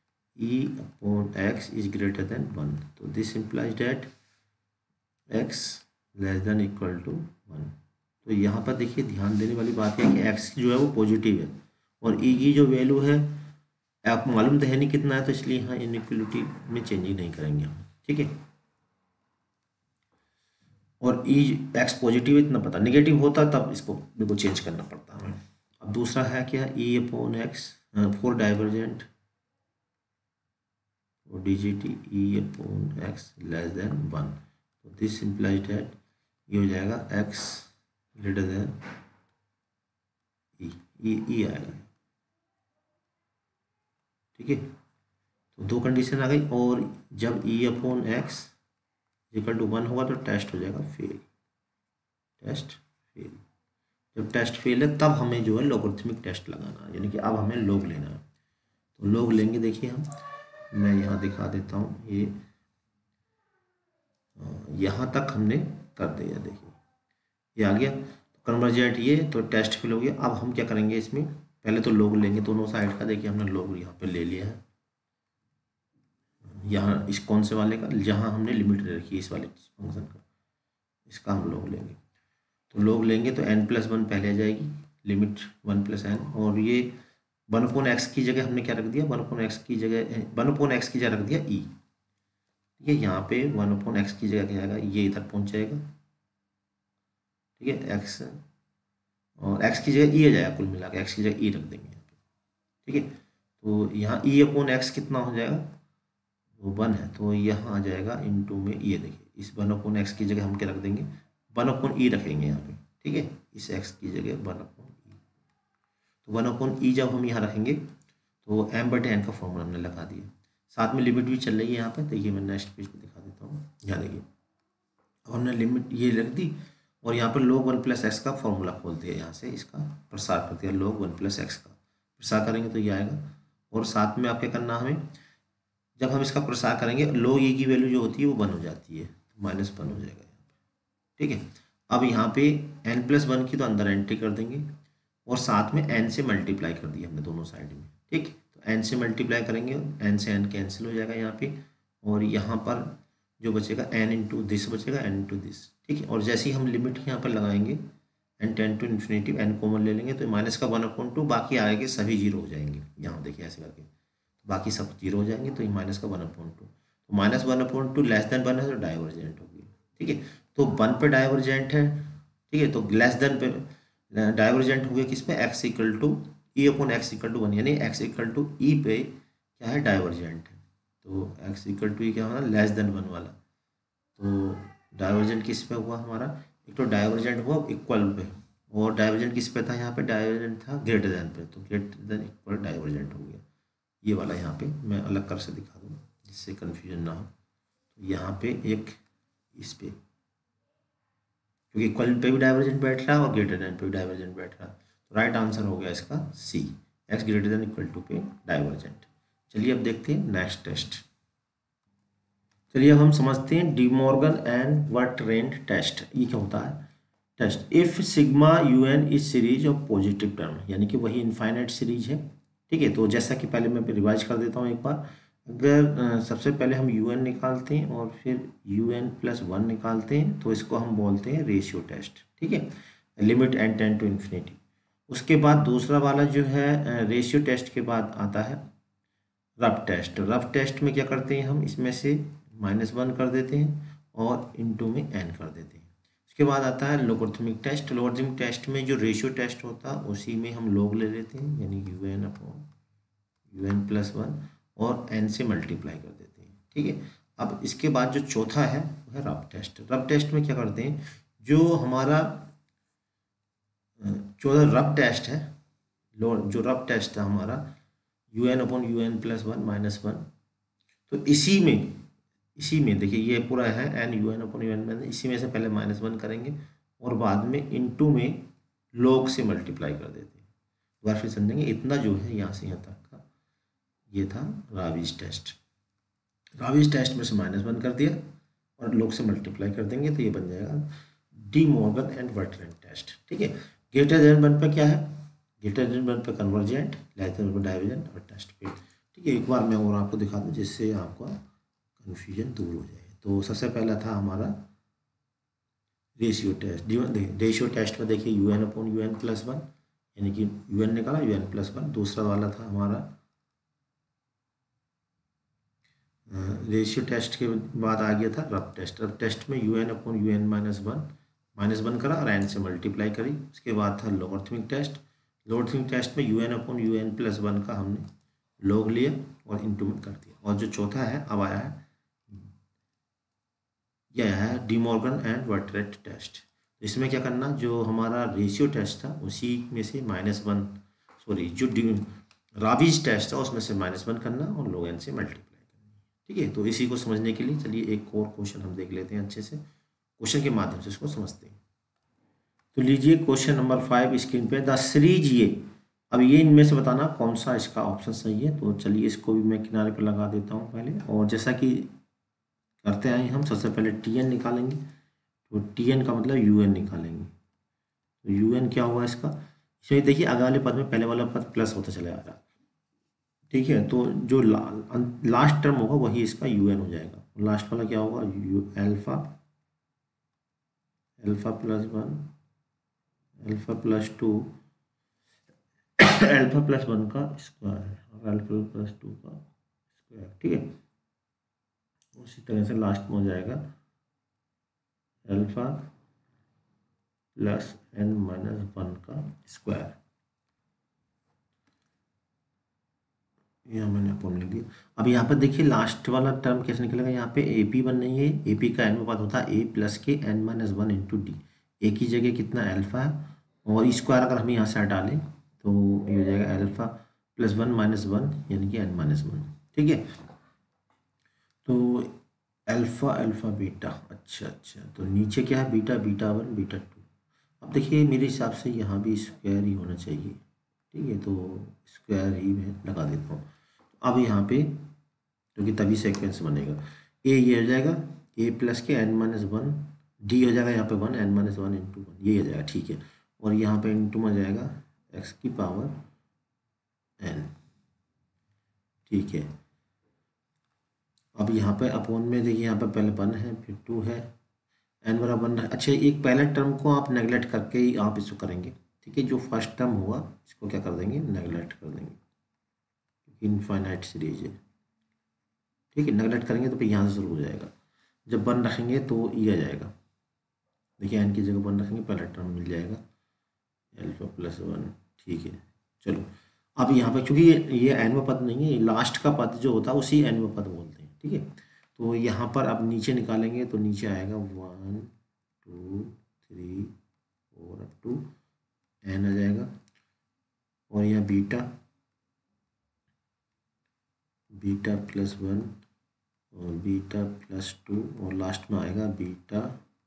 Speaker 1: e/x इज ग्रेटर देन 1, तो this implies that x less than equal to 1। तो यहाँ पर देखिए ध्यान देने वाली बात है कि x जो है वो पॉजिटिव है और e की जो वैल्यू है आपको मालूम तो है नहीं कितना है, तो इसलिए यहाँ इनइक्वलिटी में चेंजिंग नहीं करेंगे हम, ठीक है। और x पॉजिटिव इतना पता, नेगेटिव होता तब इसको बिल्कुल चेंज करना पड़ता हमें। अब दूसरा है क्या, e/x फॉर डाइवर्जेंट और DGT e/x लेस देन 1, तो दिस इम्प्लाइज दैट ये हो जाएगा x ग्रेटर देन e आएगा, ठीक है। तो दो कंडीशन आ गई, और जब e/x इक्वल टू 1 होगा तो टेस्ट हो जाएगा फेल, टेस्ट फेल। जब टेस्ट फेल है तब हमें जो है लॉगरिथमिक टेस्ट लगाना है, यानी कि अब हमें लॉग लेना है। तो लॉग लेंगे, देखिए हम मैं यहाँ दिखा देता हूँ, ये यहाँ तक हमने कर दिया, देखिए ये आ गया। तो कन्वर्जेंट ये तो टेस्ट फिल हो गया। अब हम क्या करेंगे, इसमें पहले तो लोग लेंगे दोनों साइड का। देखिए हमने लोग यहाँ पे ले लिया है, यहाँ इस कौन से वाले का, जहाँ हमने लिमिट रखी है इस वाले फंक्शन का, इसका हम लोग लेंगे। तो लोग लेंगे तो n+1 पहले आ जाएगी, लिमिट 1+n, और ये 1/x की जगह हमने क्या रख दिया, 1/x की जगह 1/x की जगह रख दिया e। ठीक है, यहाँ पे 1/x की जगह क्या आएगा, ये इधर पहुँच जाएगा। ठीक है, x और x की जगह e आ जाएगा, कुल मिला के x की जगह e रख देंगे यहाँ पे। ठीक है, तो यहाँ e/x कितना हो जाएगा, वो 1 है, तो यहाँ आ जाएगा इनटू में ये, देखिए इस 1/x की जगह हम क्या रख देंगे, 1/e रखेंगे यहाँ पे। ठीक है, इस x की जगह 1/e। तो 1/e जब हम यहाँ रखेंगे तो m/n का फॉर्मूला हमने लगा दिया, साथ में लिमिट भी चल रही है यहाँ पे। देखिए मैं नेक्स्ट पेज पे दिखा देता हूँ, यहाँ देखिए अब हमने लिमिट ये रख दी, और यहाँ पर log 1+x का फॉर्मूला खोल दिया, यहाँ से इसका प्रसार कर दिया, log 1+x का प्रसार करेंगे तो ये आएगा। और साथ में आप क्या करना, हमें जब हम इसका प्रसार करेंगे log e की वैल्यू जो होती है वो 1 हो जाती है, तो -1 हो जाएगा यहाँ पे। ठीक है, अब यहाँ पे n+1 की तो अंदर एंट्री कर देंगे, और साथ में n से मल्टीप्लाई कर दिया हमने दोनों साइड में। ठीक, तो n से मल्टीप्लाई करेंगे, n से n कैंसिल हो जाएगा यहाँ पे, और यहाँ पर जो बचेगा n इंटू दिस बचेगा, n इंटू दिस। ठीक है, और जैसे ही हम लिमिट यहाँ पर लगाएंगे n tend to infinity, n common ले लेंगे तो माइनस का 1/2, बाकी आगे सभी जीरो हो जाएंगे। यहाँ देखिए ऐसे करके बाकी सब जीरो हो जाएंगे, तो ये माइनस का 1/2, तो -1/2 लेस देन 1 है तो डाइवर्जेंट होगी। ठीक है, तो 1 पे डाइवर्जेंट है। ठीक है, तो लेस देन पे डाइवर्जेंट हो गया किस पे, x equal to e/x equal to 1, यानी x इक्वल टू e पे क्या है, डाइवर्जेंट है। तो x इक्वल टू क्या होगा, लेस देन 1 वाला। तो डाइवर्जेंट किस पे हुआ हमारा, एक तो डाइवर्जेंट हुआ इक्वल पे, और डाइवर्जेंट किस पे था, यहाँ पे डाइवर्जेंट था ग्रेटर देन पे, तो ग्रेटर देन इक्वल डाइवर्जेंट हो गया। ये वाला यहाँ पे मैं अलग कर से दिखा दूँ जिससे कन्फ्यूजन ना हो। तो यहाँ पे एक इस पे, क्योंकि इक्वल पे भी डाइवर्जेंट बैठ रहा है और ग्रेटर देन पे भी डाइवर्जेंट बैठ रहा है, तो राइट आंसर हो गया इसका C, x greater than equal to पे डाइवर्जेंट। चलिए अब देखते हैं नेक्स्ट टेस्ट। चलिए अब हम समझते हैं De Morgan and Bertrand test. ये क्या होता है, test if sigma un is series of positive term, यानी कि वही इनफाइनाइट सीरीज है। ठीक है, तो जैसा कि पहले मैं रिवाइज कर देता हूँ एक बार। अगर सबसे पहले हम un निकालते हैं और फिर un+1 निकालते हैं, तो इसको हम बोलते हैं रेशियो टेस्ट। ठीक है, limit n tend to infinity. उसके बाद दूसरा वाला जो है रेशियो टेस्ट के बाद आता है रफ टेस्ट। रफ टेस्ट में क्या करते हैं हम, इसमें से -1 कर देते हैं और इनटू में n कर देते हैं। उसके बाद आता है लोगरिथमिक टेस्ट। लोगरिथमिक टेस्ट में जो रेशियो टेस्ट होता है उसी में हम लोग ले लेते हैं, यानी un+1 और n से मल्टीप्लाई कर देते हैं। ठीक है, अब इसके बाद जो चौथा है वो है रफ टेस्ट। रफ टेस्ट में क्या करते हैं, जो हमारा रफ टेस्ट है, जो रफ टेस्ट है हमारा un/un+1 -1, तो इसी में देखिए ये पूरा है n un/un, इसी में से पहले -1 करेंगे और बाद में इनटू में log से मल्टीप्लाई कर देते हैं। दोबारा फिर समझेंगे, इतना जो है यहाँ से यहाँ तक का ये था राविज टेस्ट। राविज टेस्ट में से -1 कर दिया और log से मल्टीप्लाई कर देंगे, तो ये बन जाएगा De Morgan and Bertrand test. ठीक है, ग्रेटर देन 1 पे क्या है, ग्रेटर देन 1 पे कन्वर्जेंट, लेस देन 1 पे डाइवर्जेंट और टेस्ट पे। ठीक है, एक बार मैं और आपको दिखा दूँ जिससे आपका कन्फ्यूजन दूर हो जाए। तो सबसे पहला था हमारा रेशियो टेस्ट। रेशियो टेस्ट में देखिए un/un+1, यानी कि un निकाला un+1। दूसरा वाला था हमारा रेशियो टेस्ट के बाद आ गया था रफ टेस्ट। रफ टेस्ट में un/un-1 करा और n से मल्टीप्लाई करी। उसके बाद था लोगरिथमिक टेस्ट। लोगरिथमिक टेस्ट में un/un+1 का हमने log लिया और इंटू में कर दिया। और जो चौथा है अब आया है, यह आया है De Morgan and Bertrand test. तो इसमें क्या करना, जो हमारा रेशियो टेस्ट था उसी में से -1, सॉरी जो राविज टेस्ट था उसमें से -1 करना और log n से मल्टीप्लाई। ठीक है, तो इसी को समझने के लिए चलिए एक और क्वेश्चन हम देख लेते हैं अच्छे से, क्वेश्चन के माध्यम से इसको समझते हैं। तो लीजिए क्वेश्चन नंबर 5 स्क्रीन पे, द सीरीज ये अब ये इनमें से बताना कौन सा इसका ऑप्शन सही है। तो चलिए इसको भी मैं किनारे पर लगा देता हूँ पहले, और जैसा कि करते आए हम सबसे पहले टी एन निकालेंगे। तो टी एन का मतलब यू एन निकालेंगे। तो यू एन क्या हुआ इसका, इसमें देखिए अगले वाले पद में पहले वाला पद प्लस होता चला जा रहा है। ठीक है, तो जो लास्ट टर्म होगा वही इसका यू एन हो जाएगा। लास्ट वाला क्या होगा, U alpha, alpha plus one, alpha plus two, alpha plus one का स्क्वायर है, और एल्फा प्लस टू का स्क्वायर। ठीक है, उसी तरह से लास्ट में हो जाएगा alpha plus N minus one का स्क्वायर। यहाँ मैंने अपॉन लिख दिया। अब यहाँ पर देखिए लास्ट वाला टर्म कैसे निकलेगा, यहाँ पे ए पी बन नहीं है, ए पी का एन अनुपात होता है A plus K N minus one into D. A की जगह कितना एल्फा है, और स्क्वायर अगर हम यहाँ से डालें तो ये हो जाएगा alpha plus one minus one यानी कि एन माइनस वन। ठीक है, तो अल्फ़ा अल्फ़ा बीटा, अच्छा अच्छा, तो नीचे क्या है beta, beta one beta two. अब देखिए मेरे हिसाब से यहाँ भी स्क्वायर ही होना चाहिए। ठीक है, तो स्क्वायर ही मैं लगा देता हूँ। अब यहाँ पे क्योंकि तभी सेक्वेंस बनेगा, ए ये हो जाएगा A plus K N minus one, D हो जाएगा यहाँ पे one, N minus one into one, ये हो जाएगा। ठीक है, और यहाँ पे इंटू में जाएगा एक्स की पावर एन। ठीक है, अब यहाँ पे अपॉन में देखिए यहाँ पे पहले वन है फिर टू है, एन बराबर वन है। अच्छा, एक पहले टर्म को आप नेगलेक्ट करके ही आप इसको करेंगे। ठीक है, जो फर्स्ट टर्म होगा इसको क्या कर देंगे, नेगलेक्ट कर देंगे, इनफाइनाइट सीरीज है। ठीक है, नेगलेक्ट करेंगे तो फिर यहाँ से शुरू हो जाएगा। जब वन रखेंगे तो ये आ जाएगा, देखिए एन की जगह वन रखेंगे पहला टर्म मिल जाएगा एल्फा प्लस वन। ठीक है, चलो अब यहाँ पे चूंकि ये एनवा पद नहीं है, लास्ट का पद जो होता है उसी एनवा पद बोलते हैं। ठीक है, तो यहाँ पर अब नीचे निकालेंगे तो नीचे आएगा one two three four up to N आ जाएगा, और यहाँ बीटा, बीटा प्लस वन और बीटा प्लस टू, और लास्ट में आएगा beta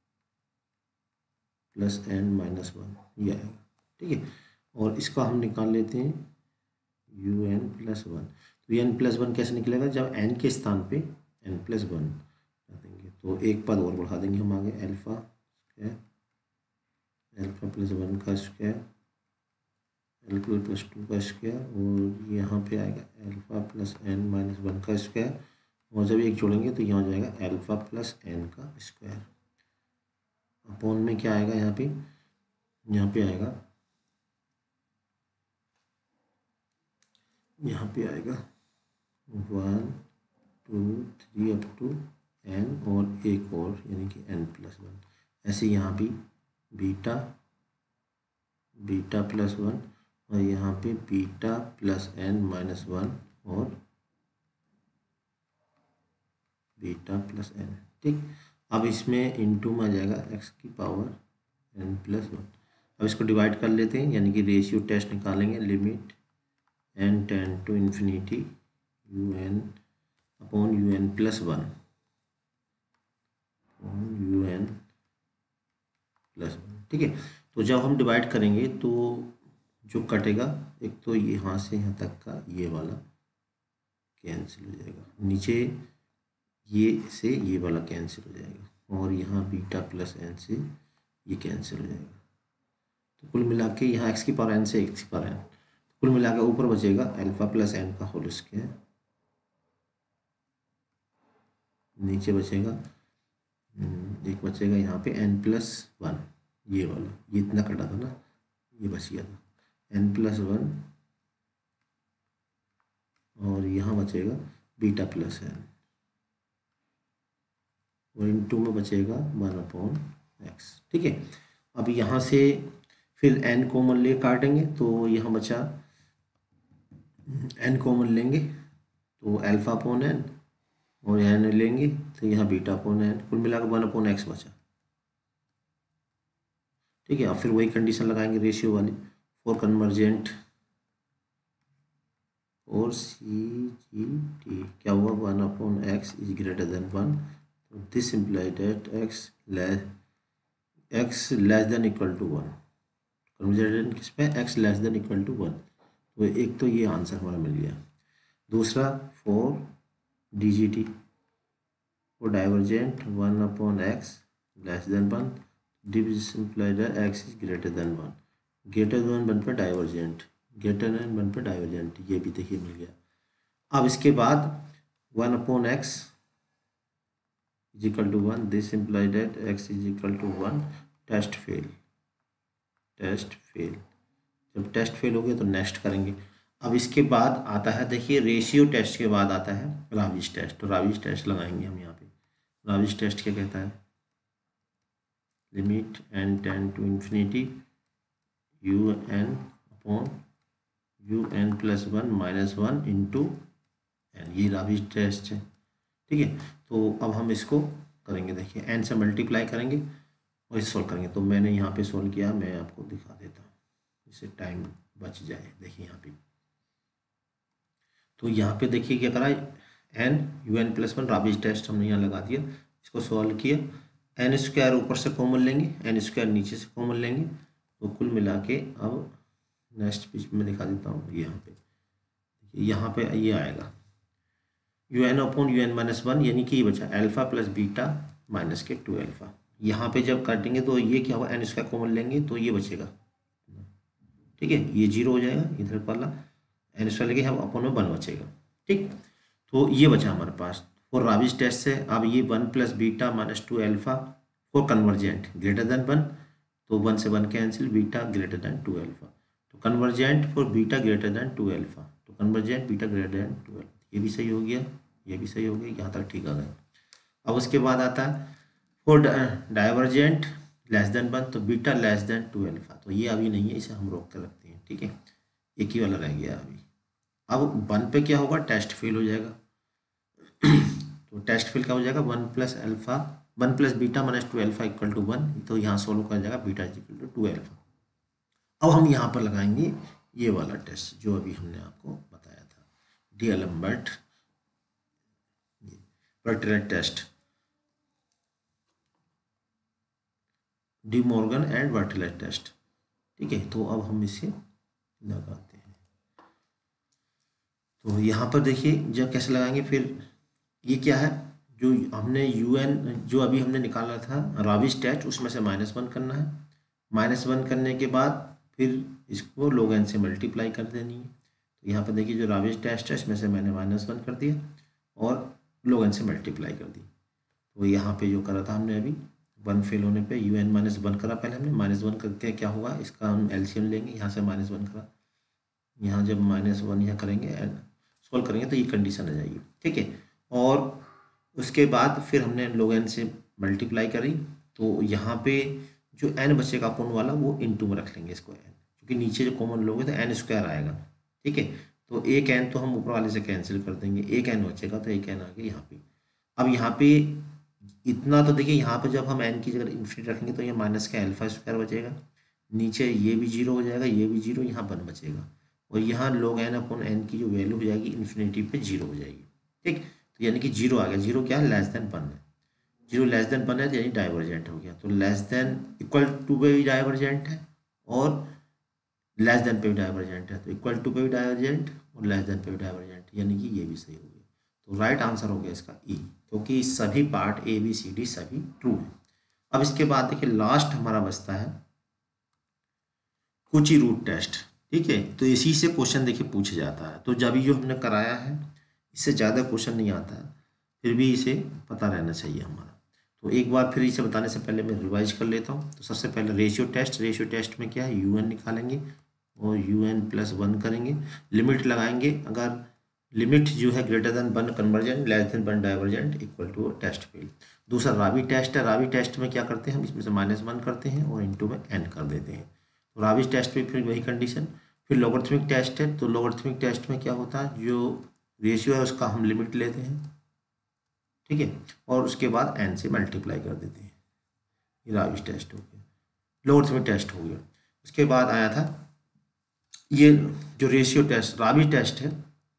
Speaker 1: plus N minus one, ये आएगा। ठीक है, और इसका हम निकाल लेते हैं यू एन प्लस वन। तो एन प्लस वन कैसे निकलेगा, जब एन के स्थान पे एन प्लस वन कर देंगे तो एक पद और बढ़ा देंगे हम आगे, alpha square, alpha plus one का स्क्वायर, एल्फा प्लस टू का स्क्वायर, और यहाँ पे आएगा alpha plus N minus one का स्क्वायर, और जब एक जोड़ेंगे तो यहाँ हो जाएगा एल्फा प्लस एन का स्क्वायर। अपॉन में क्या आएगा यहाँ पे आएगा, यहाँ पे आएगा one two three up to N, और एक और यानी कि एन प्लस वन। ऐसे यहाँ भी बीटा, बीटा प्लस वन, और यहाँ पे beta plus N minus one और बीटा प्लस एन। ठीक, अब इसमें इनटू में आ जाएगा एक्स की पावर एन प्लस वन। अब इसको डिवाइड कर लेते हैं, यानी कि रेशियो टेस्ट निकालेंगे, limit N tend to infinity U N upon U N plus one, upon U N plus one. ठीक है, तो जब हम डिवाइड करेंगे तो जो कटेगा, एक तो यहाँ से यहाँ तक का ये वाला कैंसिल हो जाएगा, नीचे ये से ये वाला कैंसिल हो जाएगा, और यहाँ बीटा प्लस एन से ये कैंसिल हो जाएगा। तो कुल मिला के यहाँ एक्स की पावर एन से एक्स की पावर एन, कुल मिला के ऊपर बचेगा अल्फा प्लस एन का होल स्क्वायर, नीचे बचेगा एक बचेगा यहाँ पे एन प्लस वन, ये वाला, ये इतना कटा था ना, ये बच गया था एन प्लस वन, और यहाँ बचेगा बीटा प्लस एन, और इन टू में बचेगा वन अपॉन एक्स। ठीक है, अब यहाँ से फिर एन कॉमन ले काटेंगे तो यहाँ बचा एन कॉमन लेंगे तो अल्फा अपॉन एन, और एन लेंगे तो यहाँ बीटा अपॉन एन, कुल मिलाकर वन अपॉन एक्स बचा। ठीक है, अब फिर वही कंडीशन लगाएंगे रेशियो वाली, फॉर कन्वर्जेंट और सी जी टी क्या हुआ, one upon X is greater than one, तो this imply that X less than equal to one. Convergent किस पे, X less than equal to one, तो एक तो ये आंसर हमारा मिल गया। दूसरा फॉर DGT और divergent 1/x less than 1, this implied x is greater than 1, greater than 1 पर डाइवर्जेंट, ग्रेटर देन 1 पर डाइवर्जेंट, ये भी देखिए मिल गया। अब इसके बाद 1/x is equal to 1, this implied that x is equal to 1, test fail, test fail. जब टेस्ट फेल हो गया तो नेक्स्ट करेंगे। अब इसके बाद आता है देखिए रेशियो टेस्ट के बाद आता है राविज टेस्ट। तो राविज टेस्ट लगाएंगे हम यहाँ पे। राविज टेस्ट क्या कहता है, limit n tend to infinity un upon un plus 1 minus 1 into n, ये राविज टेस्ट है। ठीक है, तो अब हम इसको करेंगे, देखिए n से मल्टीप्लाई करेंगे और इसे सोल्व करेंगे। तो मैंने यहाँ पे सोल्व किया, मैं आपको दिखा देता हूँ, इससे टाइम बच जाए। देखिए यहाँ पे, तो यहाँ पे देखिए क्या करा, n un plus 1 Raabe's test हमने यहाँ लगा दिया, इसको सॉल्व किया। n स्क्वायर ऊपर से कॉमन लेंगे, n स्क्वायर नीचे से कॉमन लेंगे, तो कुल मिला के अब नेक्स्ट पेज में दिखा देता हूँ। यहाँ पे ये आएगा un अपॉन un माइनस 1, यानी कि ये बचा अल्फा प्लस बीटा माइनस के 2 अल्फा। यहाँ पे जब काटेंगे तो ये क्या होगा, n स्क्वायर कॉमन लेंगे तो ये बचेगा। ठीक है, ये 0 हो जाएगा, इधर वाला n स्क्वायर लेके हम अपॉन में 1 बचेगा। ठीक, तो ये बचा हमारे पास। फॉर राविज टेस्ट से अब ये 1 plus beta minus 2 alpha for convergent greater than 1, तो 1 से 1 cancel, beta greater than 2 alpha. तो convergent for beta greater than 2 alpha, तो convergent beta greater than 2 alpha, ये भी सही हो गया, ये भी सही हो गया, यहाँ तक ठीक आ गया। अब उसके बाद आता है फॉर डाइवर्जेंट लेस देन 1, तो बीटा लेस देन 2 अल्फा, तो ये अभी नहीं है, इसे हम रोक कर रखते हैं। ठीक है, एक ही वाला रह गया अभी। अब 1 पे क्या होगा, टेस्ट फेल हो जाएगा। तो टेस्ट फेल क्या हो जाएगा, 1 plus alpha 1 plus beta minus 2 alpha equal to 1, तो यहाँ सोल्व कर जाएगा beta is equal to 2 alpha. अब हम यहाँ पर लगाएंगे ये वाला टेस्ट जो अभी हमने आपको बताया था, डी-एलेम्बर्ट वर्टिलेट टेस्ट, डी मॉर्गन एंड वर्टिलेट टेस्ट। ठीक है, तो अब हम इसे लगाते हैं। तो यहाँ पर देखिए जब कैसे लगाएंगे, फिर ये क्या है, जो हमने un जो अभी हमने निकाला था राविज टेस्ट, उसमें से -1 करना है। -1 करने के बाद फिर इसको log n से मल्टीप्लाई कर देनी है। तो यहाँ पर देखिए जो राविज टेस्ट है इसमें से मैंने -1 कर दिया और log n से मल्टीप्लाई कर दी। तो यहाँ पे जो करा था हमने अभी 1 फेल होने पे un-1 करा, पहले हमने -1 करके क्या हुआ, इसका हम एलसीएम लेंगे, यहाँ से -1 करा, यहाँ जब -1 यहाँ करेंगे सोल्व करेंगे तो ये कंडीशन आ जाएगी। ठीक है, और उसके बाद फिर हमने log n से मल्टीप्लाई करी, तो यहाँ पे जो n बचेगा अपन वाला वो इनटू में रख लेंगे इसको n, क्योंकि नीचे जो कॉमन लोगे तो n स्क्वायर आएगा। ठीक है, तो एक n तो हम ऊपर वाले से कैंसिल कर देंगे, एक n बचेगा, तो एक n आ गया यहाँ पे। अब यहाँ पे इतना तो देखिए, यहाँ पे जब हम n की जगह इन्फिनिटी रखेंगे तो ये माइनस का अल्फा स्क्वायर बचेगा, नीचे ये भी 0 हो जाएगा, ये भी 0, यहाँ 1 बचेगा, और यहाँ log n अपॉन n की जो वैल्यू हो जाएगी इन्फिनिटी पे 0 हो जाएगी। ठीक, तो यानी कि 0 आ गया। 0 क्या है, लेस देन 1 है, 0 लेस देन 1 है तो यानी डाइवर्जेंट हो गया। तो लेस देन इक्वल टू पे भी डाइवर्जेंट है और लेस देन पे भी डाइवर्जेंट है, तो इक्वल टू पे भी डाइवर्जेंट और लेस देन पे भी डाइवर्जेंट, यानी कि ये भी सही हो गया। तो राइट आंसर हो गया इसका ई, क्योंकि सभी part A B C D सभी ट्रू है। अब इसके बाद देखिए लास्ट हमारा बचता है कुची रूट टेस्ट। ठीक है, तो इसी से क्वेश्चन देखिए पूछा जाता है, तो जब जो हमने कराया है इससे ज़्यादा क्वेश्चन नहीं आता है, फिर भी इसे पता रहना चाहिए हमारा। तो एक बार फिर इसे बताने से पहले मैं रिवाइज कर लेता हूँ। तो सबसे पहले रेशियो टेस्ट में क्या है, un निकालेंगे और un प्लस 1 करेंगे, लिमिट लगाएंगे, अगर लिमिट जो है greater than 1 convergent, less than 1 divergent, equal to test fail. दूसरा रावी टेस्ट है, रावी टेस्ट में क्या करते हैं हम, इसमें से -1 करते हैं और इंटू में n कर देते हैं। तो रावी टेस्ट में फिर वही कंडीशन। फिर लॉगरिथमिक टेस्ट है, तो लॉगरिथमिक टेस्ट में क्या होता है, जो रेशियो है उसका हम लिमिट लेते हैं। ठीक है, और उसके बाद n से मल्टीप्लाई कर देते हैं। ये रावी टेस्ट हो गया, लॉगरिथमिक टेस्ट हो गया। उसके बाद आया था ये जो रेशियो टेस्ट रावी टेस्ट है,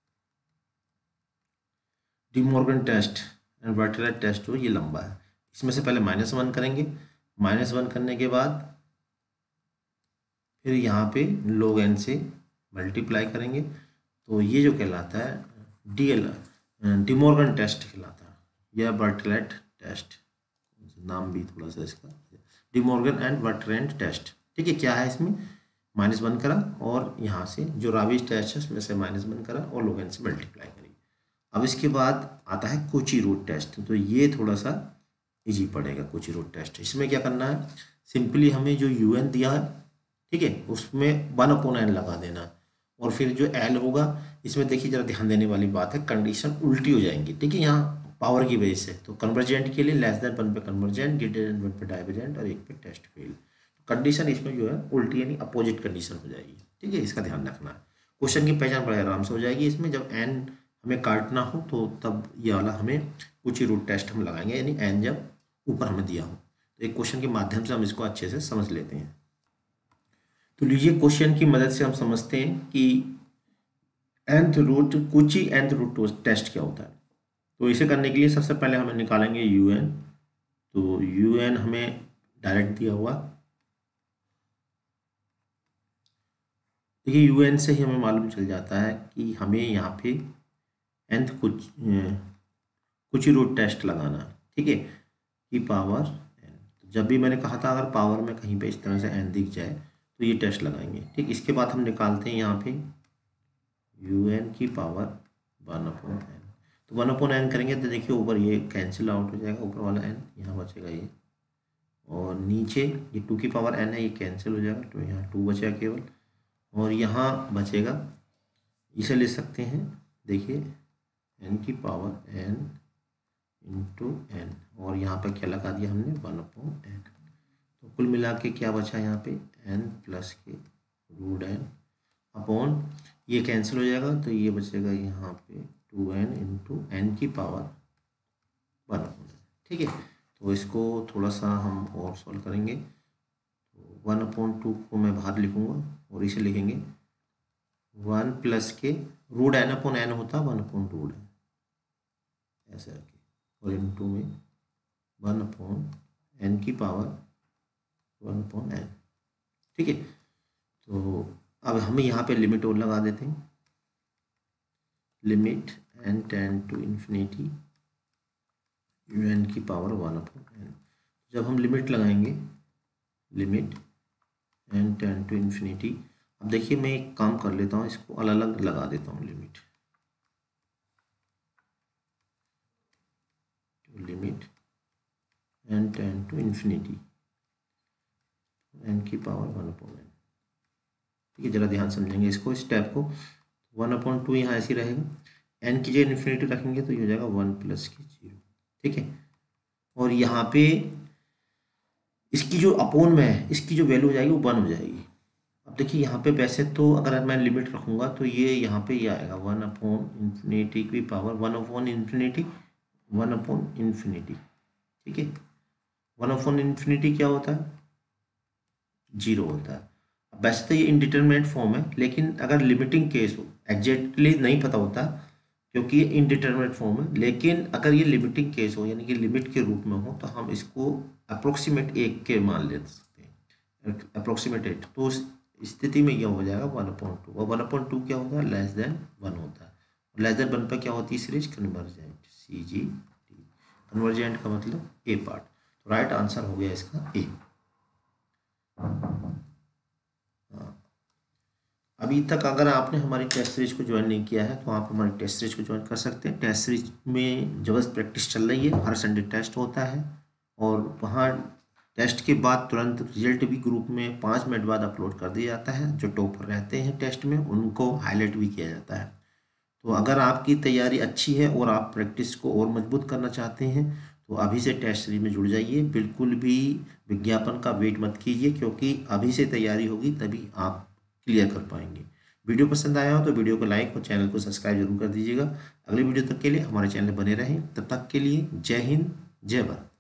Speaker 1: डी मॉर्गन टेस्ट एंड वर्टिलेट टेस्ट हो, ये लंबा है। इसमें से पहले -1 करेंगे, -1 करने के बाद फिर यहाँ पे log n से मल्टीप्लाई करेंगे तो ये जो कहलाता है डिमॉर्गन टेस्ट कहलाता है या बर्टलेट टेस्ट, नाम भी थोड़ा सा इसका, डिमॉर्गन एंड बर्टलेट टेस्ट। ठीक है, क्या है इसमें -1 करा और यहाँ से जो राविज टेस्ट है उसमें से -1 करा और लोगन से मल्टीप्लाई करी। अब इसके बाद आता है कोची रूट टेस्ट, तो ये थोड़ा सा इजी पड़ेगा कोची रूट टेस्ट। इसमें क्या करना है, सिंपली हमें जो UN दिया है, ठीक है, उसमें 1/n लगा देना और फिर जो L होगा, इसमें देखिए जरा ध्यान देने वाली बात है, कंडीशन उल्टी हो जाएंगी। ठीक है, यहाँ पावर की वजह से, तो कन्वर्जेंट के लिए <1 पे कन्वर्जेंट, <1 पे डाइवर्जेंट और 1 पे टेस्ट फेल। कंडीशन इसमें जो है उल्टी यानी अपोजिट कंडीशन हो जाएगी। ठीक है, इसका ध्यान रखना है। क्वेश्चन की पहचान बड़े आराम से हो जाएगी इसमें, जब n हमें काटना हो तो तब ये वाला हमें कोची रूट टेस्ट हम लगाएंगे, यानी n जब ऊपर हमें दिया हो। तो एक क्वेश्चन के माध्यम से हम इसको अच्छे से समझ लेते हैं। तो लीजिए क्वेश्चन की मदद से हम समझते हैं कि कोची nth रूट टेस्ट क्या होता है। तो इसे करने के लिए सबसे पहले हमें निकालेंगे UN। तो UN हमें डायरेक्ट दिया हुआ, देखिए UN से ही हमें मालूम चल जाता है कि हमें यहाँ पे nth कोची रूट टेस्ट लगाना है। ठीक है, की पावर n, जब भी मैंने कहा था अगर पावर में कहीं पे इस तरह से n दिख जाए तो ये टेस्ट लगाएंगे। ठीक, इसके बाद हम निकालते हैं यहाँ पे UN की पावर 1/n। तो 1/n करेंगे तो देखिए ऊपर ये कैंसिल आउट हो जाएगा, ऊपर वाला n, यहाँ बचेगा ये, और नीचे ये 2 की पावर n है, ये कैंसिल हो जाएगा, तो यहाँ 2 बचेगा केवल, और यहाँ बचेगा, इसे ले सकते हैं, देखिए n की पावर n इंटू n, और यहाँ पर क्या लगा दिया हमने 1/n। तो कुल मिला के क्या बचा यहाँ पे n plus K √n upon, ये कैंसिल हो जाएगा तो ये बचेगा यहाँ पे 2n इंटू n की पावर 1/n। ठीक है, तो इसको थोड़ा सा हम और सॉल्व करेंगे। तो 1/2 को मैं बाहर लिखूँगा और इसे लिखेंगे 1 प्लस के √n/n होता है 1/2 ऐसे रखें, और इंटू में 1/n की पावर 1/n। ठीक है, तो अब हम यहाँ पे लिमिट और लगा देते हैं, limit n tend to infinity UN की पावर 1/n। जब हम लिमिट लगाएंगे, limit n tend to infinity, अब देखिए मैं एक काम कर लेता हूँ, इसको अलग अलग लगा देता हूँ, limit n tend to infinity n की पावर 1/n। ठीक है, जरा ध्यान समझेंगे इसको, स्टेप को। 1/2 यहाँ ऐसे रहेगा, n की जगह इन्फिनिटी रखेंगे तो ये हो जाएगा 1 प्लस के 0। ठीक है, और यहाँ पे इसकी जो अपोन में है, इसकी जो वैल्यू हो जाएगी वो 1 हो जाएगी। अब देखिए यहाँ पे वैसे तो अगर मैं लिमिट रखूँगा तो ये यहाँ पे ये आएगा 1/∞ की पावर 1/∞ 1/∞। ठीक है, 1/∞ क्या होता है, 0 होता है। वैसे तो ये इनडिटरमिनेट फॉर्म है, लेकिन अगर लिमिटिंग केस हो, एग्जैक्टली नहीं पता होता क्योंकि ये इनडिटरमिनेट फॉर्म है, लेकिन अगर ये लिमिटिंग केस हो यानी कि लिमिट के रूप में हो तो हम इसको अप्रोक्सीमेट 1 के मान ले सकते हैं, अप्रोक्सीमेट 8। तो उस स्थिति में यह हो जाएगा 1/2, और 1/2 क्या होता है, <1 होता है। <1 पर क्या होती है सीरीज, कन्वर्जेंट, CGT। कन्वर्जेंट का मतलब ए पार्ट। तो राइट आंसर हो गया इसका ए। अभी तक अगर आपने हमारी टेस्ट सीरीज को ज्वाइन नहीं किया है तो आप हमारी टेस्ट सीरीज को ज्वाइन कर सकते हैं। टेस्ट सीरीज में जबरदस्त प्रैक्टिस चल रही है, हर संडे टेस्ट होता है, और वहाँ टेस्ट के बाद तुरंत रिजल्ट भी ग्रुप में 5 मिनट बाद अपलोड कर दिया जाता है। जो टॉपर रहते हैं टेस्ट में उनको हाईलाइट भी किया जाता है। तो अगर आपकी तैयारी अच्छी है और आप प्रैक्टिस को और मजबूत करना चाहते हैं तो अभी से टेस्ट सीरीज में जुड़ जाइए। बिल्कुल भी विज्ञापन का वेट मत कीजिए, क्योंकि अभी से तैयारी होगी तभी आप क्लियर कर पाएंगे। वीडियो पसंद आया हो तो वीडियो को लाइक और चैनल को सब्सक्राइब जरूर कर दीजिएगा। अगले वीडियो तक के लिए हमारे चैनल बने रहें। तब तक के लिए जय हिंद, जय भारत।